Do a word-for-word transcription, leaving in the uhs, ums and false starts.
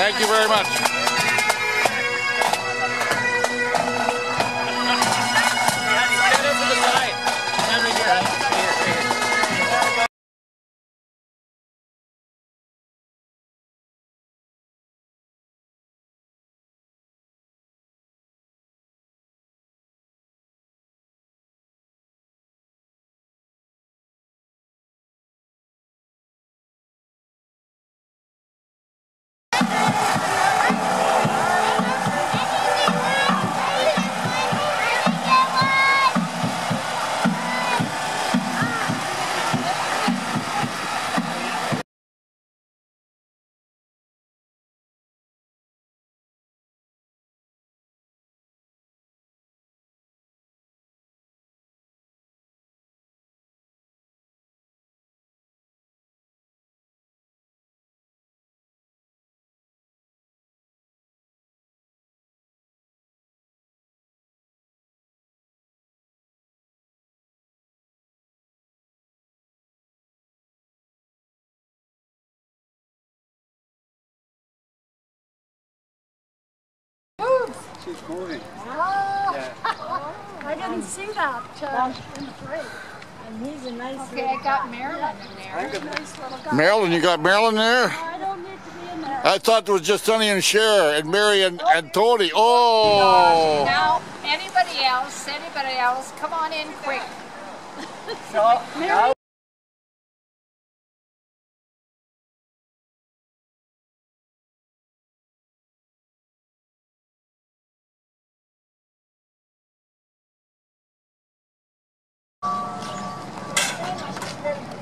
Thank you very much. She's moving. Oh. Yeah. I didn't see that uh, in the parade. And he's a nice Okay, I got Marilyn in there. He's a nice little guy. Marilyn, you got Marilyn there? I don't need to be in there. I thought it was just Sonny and Cher and Mary and, and Tony. Oh! Now, anybody else, anybody else, come on in quick. So, now Oh, my goodness.